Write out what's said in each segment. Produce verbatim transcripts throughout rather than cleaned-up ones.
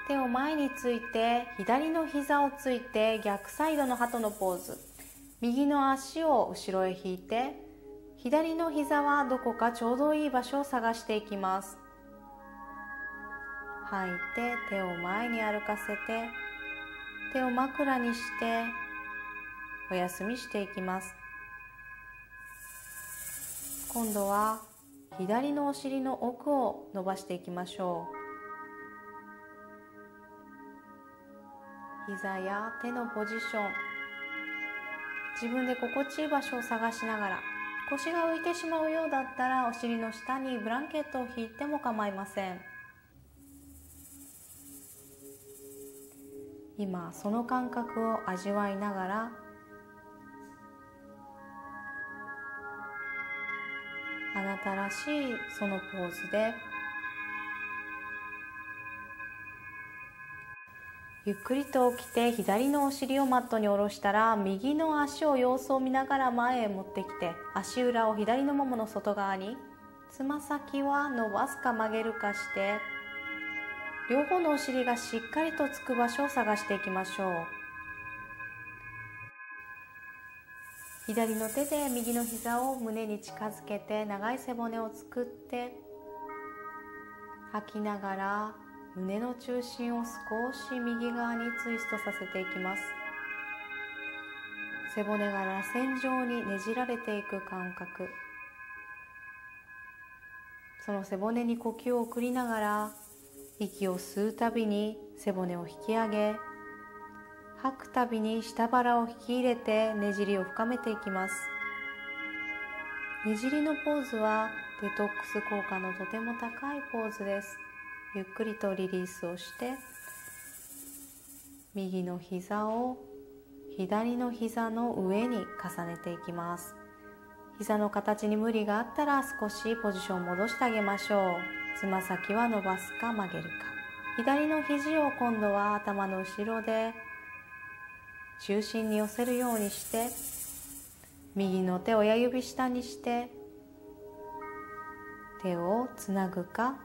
手を前について左の膝をついて逆サイドの鳩のポーズ。右の足を後ろへ引いて、左の膝はどこかちょうどいい場所を探していきます。吐いて手を前に歩かせて、手を枕にしてお休みしていきます。今度は左のお尻の奥を伸ばしていきましょう。膝や手のポジション、自分で心地いい場所を探しながら、腰が浮いてしまうようだったらお尻の下にブランケットを引いても構いません。今その感覚を味わいながら、あなたらしいそのポーズでゆっくりと起きて、左のお尻をマットに下ろしたら、右の足を様子を見ながら前へ持ってきて、足裏を左のももの外側に、つま先は伸ばすか曲げるかして、両方のお尻がしっかりとつく場所を探していきましょう。左の手で右の膝を胸に近づけて長い背骨を作って、吐きながら胸の中心を少し右側にツイストさせていきます。背骨が螺旋状にねじられていく感覚、その背骨に呼吸を送りながら、息を吸うたびに背骨を引き上げ、吐くたびに下腹を引き入れてねじりを深めていきます。ねじりのポーズはデトックス効果のとても高いポーズです。ゆっくりとリリースをして、右の膝を左の膝の上に重ねていきます。膝の形に無理があったら少しポジションを戻してあげましょう。つま先は伸ばすか曲げるか。左の肘を今度は頭の後ろで中心に寄せるようにして、右の手を親指下にして手をつなぐか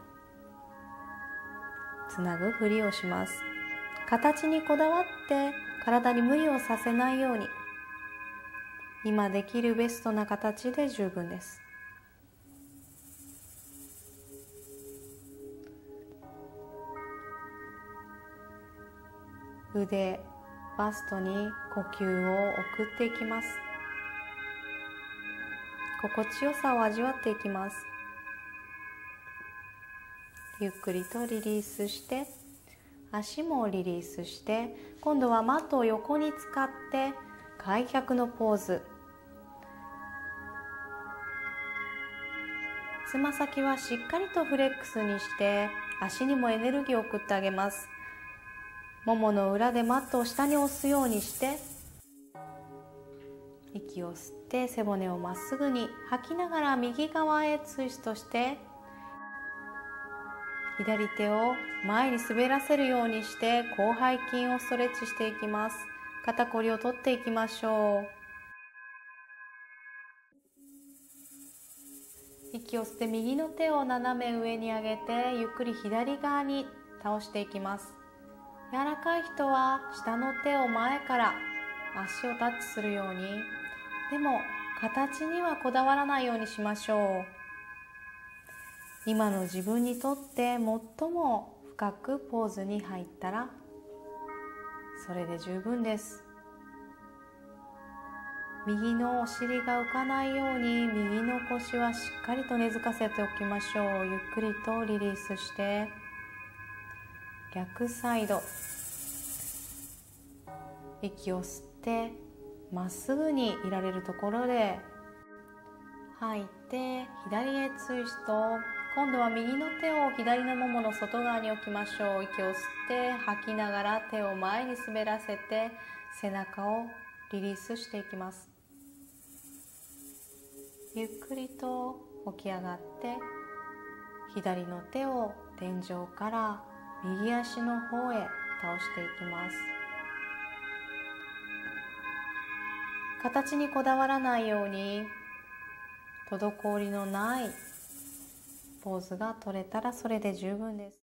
つなぐふりをします。形にこだわって体に無理をさせないように、今できるベストな形で十分です。腕、バストに呼吸を送っていきます。心地よさを味わっていきます。ゆっくりとリリースして、足もリリースして、今度はマットを横に使って開脚のポーズ。つま先はしっかりとフレックスにして、足にもエネルギーを送ってあげます。ももの裏でマットを下に押すようにして、息を吸って背骨をまっすぐに、吐きながら右側へツイストして、左手を前に滑らせるようにして広背筋をストレッチしていきます。肩こりを取っていきましょう。息を吸って右の手を斜め上に上げて、ゆっくり左側に倒していきます。柔らかい人は下の手を前から足をタッチするように、でも形にはこだわらないようにしましょう。今の自分にとって最も深くポーズに入ったらそれで十分です。右のお尻が浮かないように右の腰はしっかりと根付かせておきましょう。ゆっくりとリリースして逆サイド、息を吸ってまっすぐにいられるところで吐いて左へツイスト。今度は右の手を左のももの外側に置きましょう。息を吸って吐きながら手を前に滑らせて背中をリリースしていきます。ゆっくりと起き上がって左の手を天井から右足の方へ倒していきます。形にこだわらないように滞りのないポーズが取れたらそれで十分です。